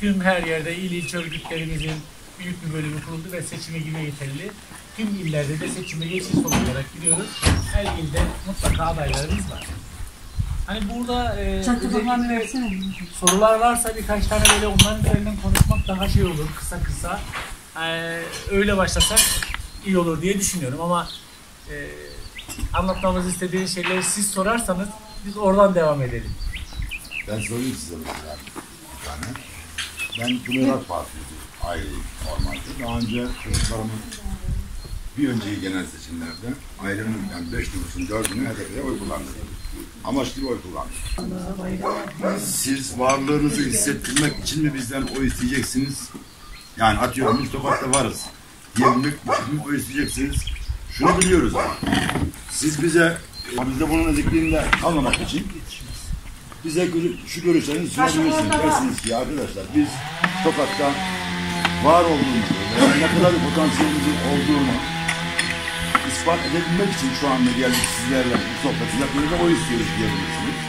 tüm her yerde il ilçe örgütlerimizin büyük bir bölümü kuruldu ve seçime girme yeterli. Tüm illerde de seçime geçiş olarak gidiyoruz. Her ilde mutlaka adaylarımız var. Hani burada özellikle sorular varsa birkaç tane böyle onların üzerinden konuşmak daha şey olur, kısa kısa. Öyle başlasak iyi olur diye düşünüyorum ama anlatmamızı istediğiniz şeyleri siz sorarsanız biz oradan devam edelim. Ben sorayım size mesela bir tane. Ben Cumhuriyet Partisi aileyim normalde. Daha önce çocuklarımın bir önceki genel seçimlerde ailemin yani 5 nüfusun 4'ünü HDP'ye oy kullandım. Amaçlı bir oy kullandım. Siz varlığınızı hissettirmek için mi bizden oy isteyeceksiniz? Yani atıyorum biz Tokat'ta varız diyebilmek için mi oy isteyeceksiniz? Şunu biliyoruz ama siz bize bunun ezikliğinde kalmamak için bize şu görüşlerinizi sunabilirsiniz. Dersiniz ki arkadaşlar biz Tokat'ta var olduğumuzu ve ne kadar bir potansiyelimizin olduğunu ispat edebilmek için şu anda geldik sizlerle bu sohbeti yapmaya da oy istiyoruz diyebilirsiniz.